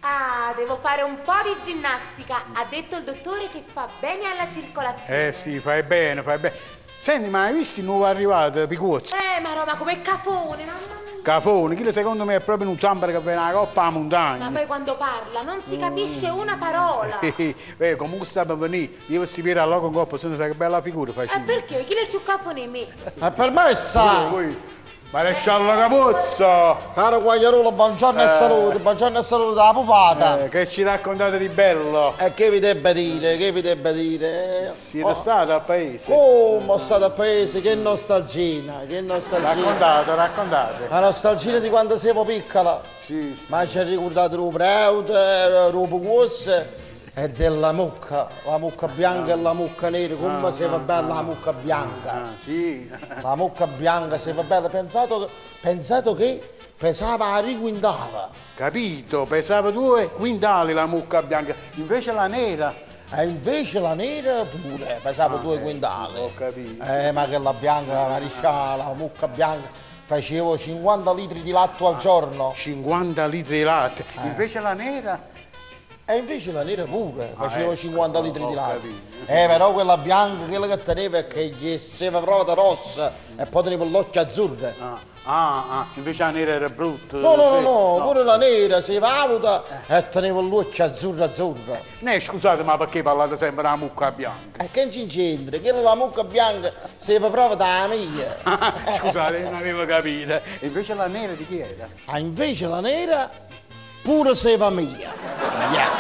Ah, devo fare un po' di ginnastica. Ha detto il dottore che fa bene alla circolazione. Sì, fai bene, fai bene. Senti, ma hai visto il nuovo arrivato, Picuzzo? Ma Roma, come cafone, mamma mia. Cafone, quello secondo me è proprio un zamper che viene alla coppa alla montagna. Ma poi quando parla non si capisce una parola. Comunque sta per venire, io si viene all'oco in coppa, se non sai che bella figura faccio. Perché? Chi è il più cafone in me? Per me sa! Maresciallo Capuzzo! Caro Guagliarolo, buongiorno e salute alla pupata! Che ci raccontate di bello? E che vi debba dire, che vi debba dire? Siete stati al paese? Come stato al paese, che nostalgina, che nostalgia! Raccontate. La nostalgia di quando siamo piccola. Sì. Ma ci ha ricordato il preute, il pugusse e della mucca, la mucca bianca e la mucca nera, come si fa bella la mucca bianca. Sì. La mucca bianca si fa bella, pensato che pesava a riquintale. Capito, pesava 2 quintali la mucca bianca, invece la nera. E invece la nera pure pesava 2 quintali. Ho capito. Ma che la bianca, la maresciala, la mucca bianca, facevo 50 litri di latte al giorno. 50 litri di latte, invece la nera. E invece la nera pure, facevo 50 litri di latte. Capito. Però quella bianca, quella che teneva è che gli si proprio da rossa e poi tenevo l'occhio azzurro. Invece la nera era brutta. No, pure la nera si valuta e tenevo l'occhio azzurro. Scusate, ma perché parlate sempre della mucca bianca? E che ci c'entra? Che la mucca bianca si fa proprio da mia. Scusate, non avevo capito. Invece la nera di chi era? Invece la nera pure si fa mia.